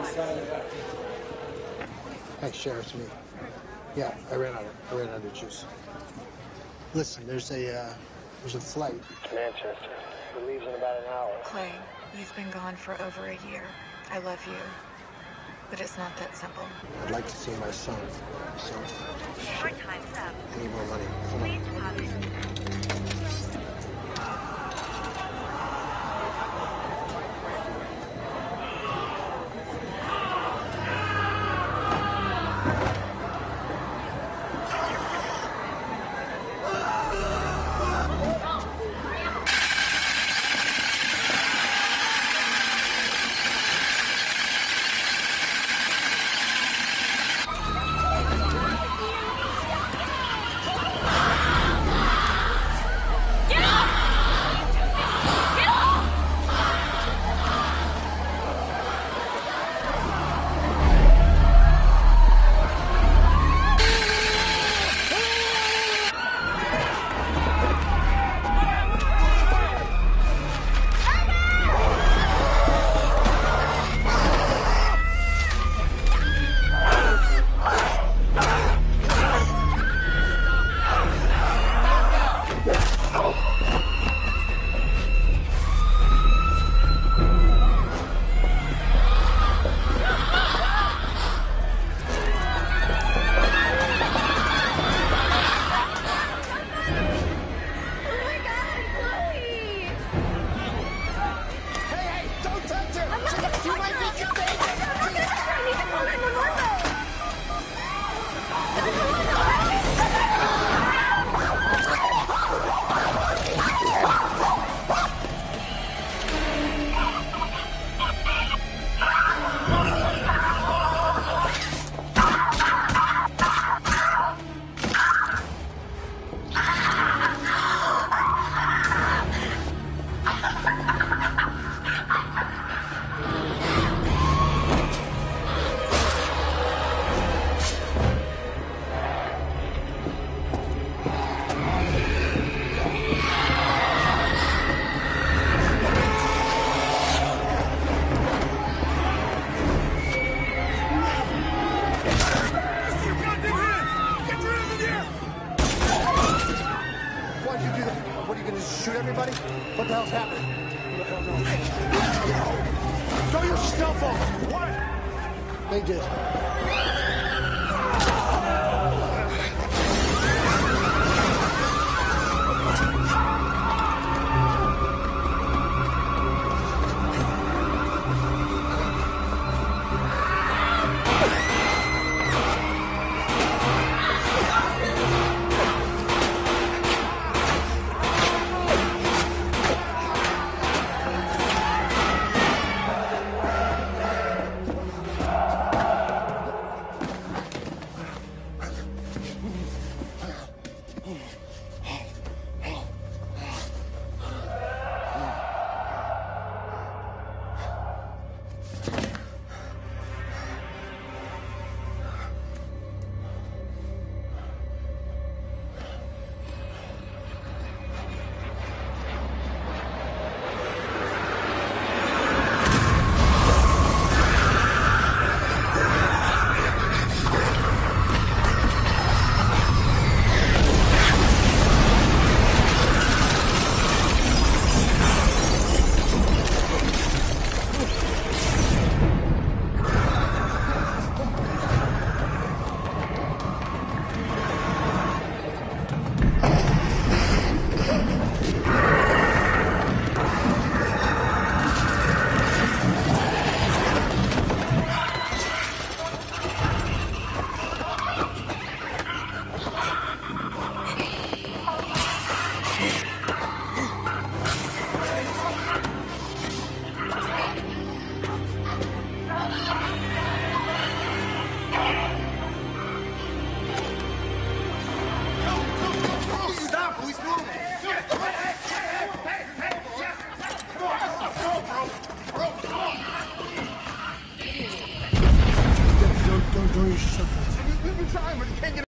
Hey, Sheriff, it's me. Yeah, I ran out of juice. Listen, there's a flight to Manchester. It leaves in about an hour. Clay, you've been gone for over a year. I love you, but it's not that simple. I'd like to see my son. So, Your time's up. I need more money. Please deposit. Shoot everybody? What the hell's happening? Throw your cell phone! What? They did.